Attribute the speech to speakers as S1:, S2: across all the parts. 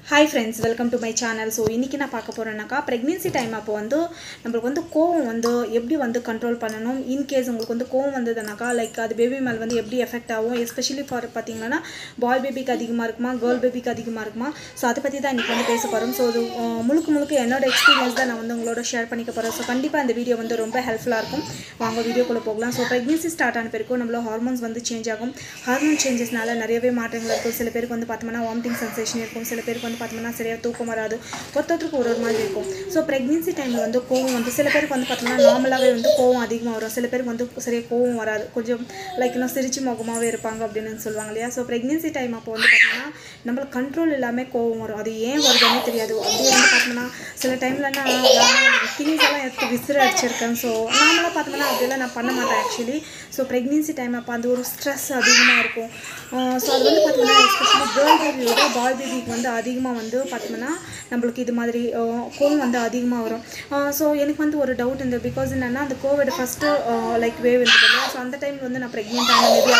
S1: Hi friends, welcome to my channel. So இன்னைக்கு நான் பார்க்க போறேன்னாக்கா pregnancy time அப்போ வந்து நமக்கு வந்து கோவம் வந்து எப்படி வந்து கண்ட்ரோல் பண்ணனும் in case உங்களுக்கு வந்து கோவம் வந்ததனாக்கா லைக் அது பேபி மேல வந்து எப்படி எஃபெக்ட் ஆகும் especially for பாத்தீங்கன்னா பாய் பேபிக்கு அதிகமா இருக்குமா girl பேபிக்கு அதிகமா இருக்குமா சோ அத பத்தி தான் இன்னைக்கு வந்து பேச போறோம் சோ இது முழுக்க என்னோட எக்ஸ்பீரியன்ஸ் தான் நான் வந்து உங்களோட ஷேர் பண்ணிக்க போறேன் சோ கண்டிப்பா இந்த வீடியோ வந்து ரொம்ப ஹெல்ப்ஃபுல்லா இருக்கும் வாங்க வீடியோக்குள்ள போகலாம் சோ pregnancy ஸ்டார்ட் ஆன பிறகு நம்மளோட ஹார்மோன்ஸ் வந்து சேஞ்ச் ஆகும் ஹார்மோன் சேஞ்சஸ்னால நிறையவே மாற்றங்கள் இருக்கும் சில பேருக்கு வந்து பார்த்தோம்னா வாமிட்டிங் சென்சேஷன் இருக்கும் சில பேருக்கு வந்து பார்த்தோம்னா சரியா தூக்கம் வராது ஒருத்தருக்கு ஒரு மாதிரி இருக்கும் ஸோ ப்ரெக்னென்சி டைமில் வந்து கோவம் வந்து சில பேருக்கு வந்து பார்த்தோம்னா நார்மலாகவே வந்து கோவம் அதிகமாக வரும் சில பேருக்கு வந்து சரியாக கோவம் வராது கொஞ்சம் லைக் இன்னும் சிரிச்சு முகமாகவே இருப்பாங்க அப்படின்னு சொல்லுவாங்க இல்லையா ஸோ ப்ரெக்னென்சி டைம் அப்போ வந்து பார்த்தோம்னா நம்மளுக்கு கண்ட்ரோல் இல்லாமல் கோவம் வரும் அது ஏன் வருதுன்னே தெரியாது அப்படியே வந்து பார்த்தோம்னா சில டைம்லன்னா திங்ஸ் எல்லாம் எடுத்து விசிறு அடிச்சிருக்கேன் ஸோ நார்மலாக பார்த்தோம்னா அப்படியெல்லாம் நான் பண்ண மாட்டேன் ஆக்சுவலி ஸோ ப்ரெக்னென்சி டைம் அப்போ அந்த ஒரு ஸ்ட்ரெஸ் அதிகமாக இருக்கும் ஸோ அது வந்து பார்த்தோம்னா எஸ்பெஷலி கேர்ள் பேபியோட பாய் பேபிக்கு வந்து அதிகமாக வந்து பார்த்தோம்னா நம்மளுக்கு இது மாதிரி கோவம் வந்து அதிகமாக வரும் ஸோ எனக்கு வந்து ஒரு டவுட் இருந்தது பிகாஸ் என்னென்னா அந்த கோவிட் ஃபஸ்ட்டு லைக் வேவ் இருந்தது இல்லையா ஸோ அந்த டைமில் வந்து நான் ப்ரெக்னென்ட் ஆன மேபி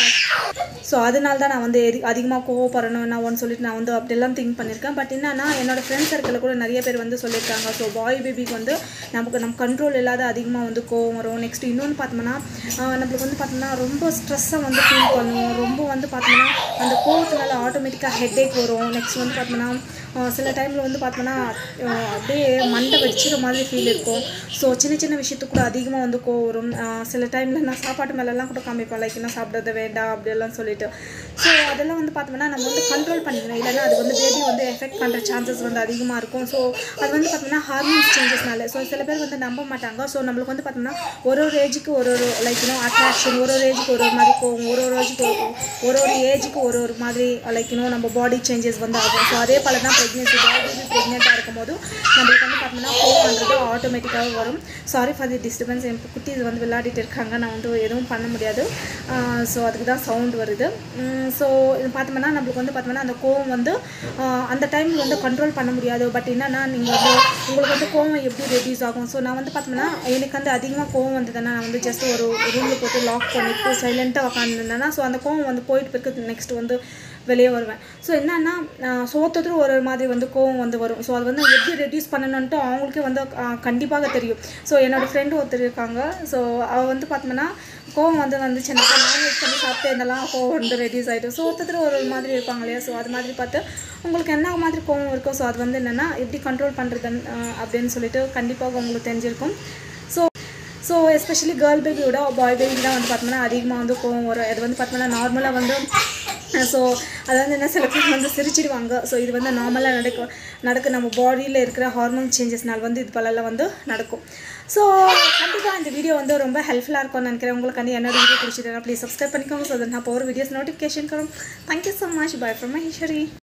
S1: அதனால தான் நான் வந்து அதிகமாக கோவப்படணும் நான் சொல்லிட்டு நான் வந்து அப்படியெல்லாம் திங்க் பண்ணியிருக்கேன் பட் என்னன்னா என்னோடய ஃப்ரெண்ட்ஸ் சர்க்கிளில் கூட நிறைய பேர் வந்து சொல்லியிருக்காங்க ஸோ பாய் பேபிக்கு வந்து நம்ம கண்ட்ரோல் இல்லாத அதிகமாக வந்து கோவம் வரும் நெக்ஸ்ட் இன்னொன்று பார்த்தோம்னா நம்மளுக்கு வந்து பார்த்தோம்னா ரொம்ப ஸ்ட்ரெஸ்ஸை வந்து ஃபீல் பண்ணுவோம் ரொம்ப வந்து பார்த்தோம்னா அந்த கோவத்தினால ஆட்டோமேட்டிக்காக ஹெட்டேக் வரும் நெக்ஸ்ட் வந்து பார்த்தோம்னா சில டைமில் வந்து பார்த்தோம்னா அப்படியே மண்டை வச்சுக்கிற மாதிரி ஃபீல் இருக்கும் ஸோ சின்ன விஷயத்துக்கு கூட அதிகமாக வந்து கோவம் வரும் சில டைமில் நான் சாப்பாட்டு மேலெல்லாம் கூட காமிப்பேன் லைக் இன்னும் சாப்பிட்றது வேண்டாம் அப்படியெல்லாம் சொல்லிட்டு ஸோ அதெல்லாம் வந்து பார்த்தோம்னா நம்ம வந்து கண்ட்ரோல் பண்ணிக்கணும் இல்லைன்னா அது வந்து பேபி வந்து எஃபெக்ட் பண்ணுற சான்சஸ் வந்து அதிகமாக இருக்கும் ஸோ அது வந்து பார்த்தோம்னா ஹார்மோன்ஸ் சேஞ்சஸ்னால ஸோ சில பேர் வந்து நம்ப மாட்டாங்க ஸோ நம்மளுக்கு வந்து பார்த்தோம்னா ஒரு ஏஜுக்கு ஒரு லைக் இன்னும் அட்ராக்ஷன் ஒரு ஏஜுக்கு ஒரு மாதிரி போகும் ஒரு ஏஜுக்கு ஒரு மாதிரி லைக் இன்னும் நம்ம பாடி சேஞ்சஸ் வந்து ஆகும் ஸோ அதே போல தான் ப்ரெக்னென்சி பேபி ப்ரெக்னெண்ட்டாக இருக்கும் போது நம்மளுக்கு வந்து பார்த்தோம்னா கோவம்ன்றது ஆட்டோமேட்டிக்காக வரும் சாரி ஃபார் தி டிஸ்டர்பன்ஸ் என் குட்டி இது வந்து விளையாடிட்டு இருக்காங்க நான் வந்து எதுவும் பண்ண முடியாது ஸோ அதுக்கு தான் சவுண்ட் வருது ஸோ இது பார்த்தோம்னா நம்மளுக்கு வந்து பார்த்தோம்னா அந்த கோவம் வந்து அந்த டைமில் வந்து கண்ட்ரோல் பண்ண முடியாது பட் என்னென்னா நீங்கள் வந்து உங்களுக்கு வந்து கோவம் எப்படி ரெடியூஸ் ஆகும் ஸோ நான் வந்து பார்த்தோம்னா எனக்கு வந்து அதிகமாக கோவம் வந்ததுன்னா நான் வந்து ஜஸ்ட் ஒரு ரூமில் போட்டு லாக் பண்ணிட்டு சைலண்ட்டாக உட்காந்துருந்தேன்னா ஸோ அந்த கோவம் வந்து போயிட்டு பிறகு நெக்ஸ்ட் வந்து வெளியே வருவேன் ஸோ என்னன்னா சோத்தத்துக்கு ஒரு மாதிரி வந்து கோவம் வந்து வரும் ஸோ அது வந்து எப்படி ரெடியூஸ் பண்ணணுன்ட்டு அவங்களுக்கே வந்து கண்டிப்பாக தெரியும் ஸோ என்னோடய ஃப்ரெண்டு ஒருத்தர் இருக்காங்க ஸோ அவள் வந்து பார்த்தோம்னா கோவம் வந்துச்சுன்னா நான்வெஜ் பண்ணி சாப்பிட்டு என்னெல்லாம் கோவம் வந்து ரெடியூஸ் ஆகிடும் ஸோ ஒருத்தர் ஒரு மாதிரி இருப்பாங்க இல்லையா ஸோ அது மாதிரி பார்த்து உங்களுக்கு என்ன மாதிரி கோவம் இருக்கோ ஸோ அது வந்து என்னென்னா எப்படி கண்ட்ரோல் பண்ணுறதுன்னு அப்படின்னு சொல்லிட்டு கண்டிப்பாக உங்களுக்கு தெரிஞ்சிருக்கும் ஸோ எஸ்பெஷலி கேர்ள் பேபியோட பாய் பேபி தான் வந்து பார்த்தோம்னா அதிகமாக வந்து கோவம் வரும் அது வந்து பார்த்தோம்னா நார்மலாக வந்து ஸோ அது வந்து என்ன சில பேர் வந்து சிரிச்சிடுவாங்க ஸோ இது வந்து நார்மலாக நடக்க நம்ம பாடியில் இருக்கிற ஹார்மோன் சேஞ்சஸ்னால் வந்து இது பலெல்லாம் வந்து நடக்கும் ஸோ கண்டிப்பாக இந்த வீடியோ வந்து ரொம்ப ஹெல்ப்ஃபுல்லாக இருக்கும்னு நினைக்கிறேன் உங்களுக்கு வந்து என்னோட வீடியோ பிடிச்சிருக்கேன் ப்ளீஸ் சப்ஸ்கிரைப் பண்ணிக்கோங்க ஸோ நான் போகிற வீடியோஸ் நோட்டிஃபிகேஷன் வரும் thank you so much bye from Maheswari